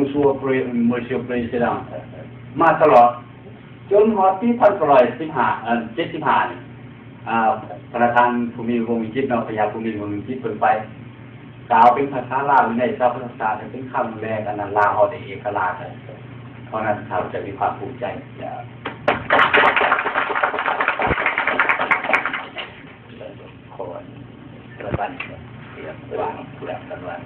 musuh presiden มาตลอดจนฮอดปี1975นี่ประธานภูมิวงศ์วิจิตรเนาะพญาภูมิวงศ์วิจิตรเพิ่นไปกล่าวเป็นภาษาลาวในชาวภาษาเป็นคำแรกอันนั้นลาวเฮาได้เอกราชเพราะนั้นเขาจะมีความภูมิใจกระตันเรียกวางผู้ดักกันว่า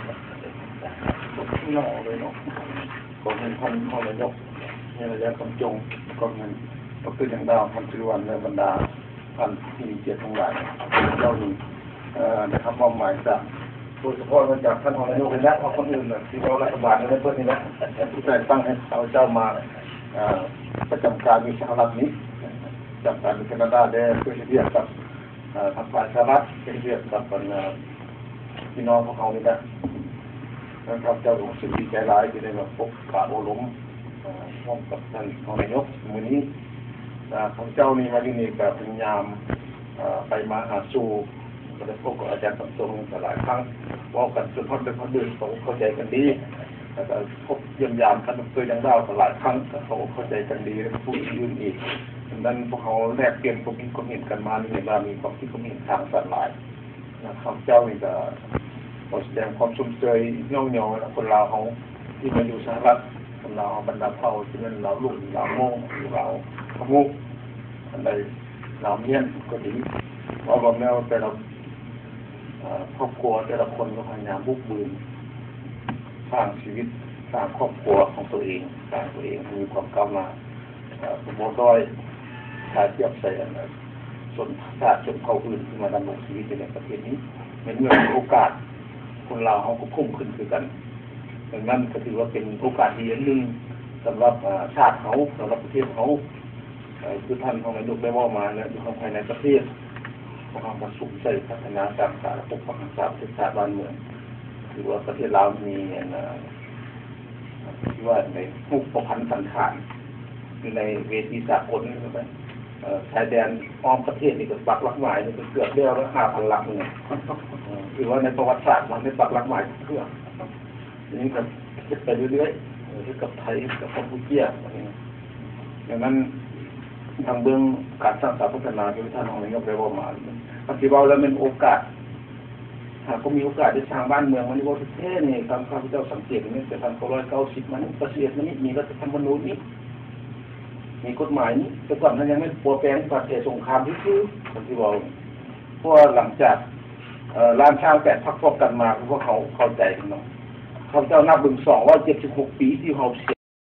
หน่อเลยเนาะก็เงินพันพอระยกในระยะกำจงก็เงินก็คืออย่างดาวพันสิริวัลในบรรดาพันที่มีเกียรติทั้งหลายเจ้านี้นะครับมอบหมายจากโดยเฉพาะมาจากท่านนายกเลยนะเพราะคนอื่นที่เรารัฐบาลในเพื่อนนี่นะที่แต่ตั้งให้เอาเจ้ามาประจำการในสหรัฐนี้ประจำการในแคนาดาได้เพื่อเรียกกับทางฝ่ายสหรัฐเพื่อเรียกกับพี่น้องของเขานี่นะครับเจ้าหลวงสุดีใจร้ายที่ได้มาพบปะโอล้มร่วมกับท่านนายกมื้อนี้ของเจ้านี่มาที่นี่กับพยายามไปมาหาสู่ก็ได้พบกับอาจารย์สมทรงหลายครั้งว่ากันจนทอดเป็นทอดเดือนเขาเข้าใจกันดีแล้วก็พบเยี่ยมยามกันเคยยังดาวหลายครั้งเขาเข้าใจกันดีแล้วพูดยืนอีกดังนั้นพวกเขาแลกเปลี่ยนความคิดความเห็นกันมาในเวลามีความคิดความเห็นทางสัตว์หลายนะครับเจ้านี่ก็ขอแสดงความชุ่มเชยย่องยอคนลาวเขาที่มาอยู่สหรัฐคนลาวบรรดาเผ่าที่เป็นลาวลุ่นลาวโม่ลาวขมุกอันใดลาวเมียนก็ดีว่าบางแนวแต่เราครอบครัวแต่ละคนก็พยายามบุกบืนสร้างชีวิตสร้างครอบครัวของตัวเองสร้างตัวเองให้มีความก้าวหน้าสมมติด้วยการเทียบใส่ส่วนชาติชนเผ่าอื่นที่มาดำรงชีวิตในประเทศนี้เมื่อมีโอกาสคนลาวเขาก็พุ่งขึ้นคือกันดังนั้นก็ถือว่าเป็นโอกาสดีอันหนึ่งสำหรับชาติเขาสำหรับประเทศเขาคือท่านของนายกได้ว่ามาเนี่ยอยู่ภายในประเทศความประสุขใจพัฒนาจากสารปกครองศาสตร์ศาสตร์บ้านเมืองถือว่าประเทศลาวมีที่ว่าในผู้ประพันธ์สันฐานอยู่ในเวทีสากลนี่ก็ชายแดนอ้อมประเทศนี่ก็ปักหลักหมายนี่ก็เกือบเรียกว่า5,000 หลักเนี่ยถือว่าในประวัติศาสตร์มันได้ปักหลักหมายเพื่อนี่ก็ไปเรื่อยๆกับไทยกับกัมพูชาอย่างนั้นทางเบื้องการสร้างสรรค์พัฒนาที่ท่านของนายกได้ว่ามาปฏิบัติแล้วเป็นโอกาสหากก็มีโอกาสได้สร้างบ้านเมืองมันนี่ว่าประเทศนี่ตามข้าพเจ้าสังเกตนี่แต่1990มันประเทศมันนี่มีรัฐธรรมนูญนี้มีกฎหมายนี้แต่ก่อนนั้นยังไม่ปัวแปลงประเทศสงครามที่คือปฏิบัติเพราะหลังจากล้านช้าง8 พรรคพบกันมาพวกเขาเข้าใจกันเนาะข้าพเจ้านับเบิ่ง276 ปีที่เขา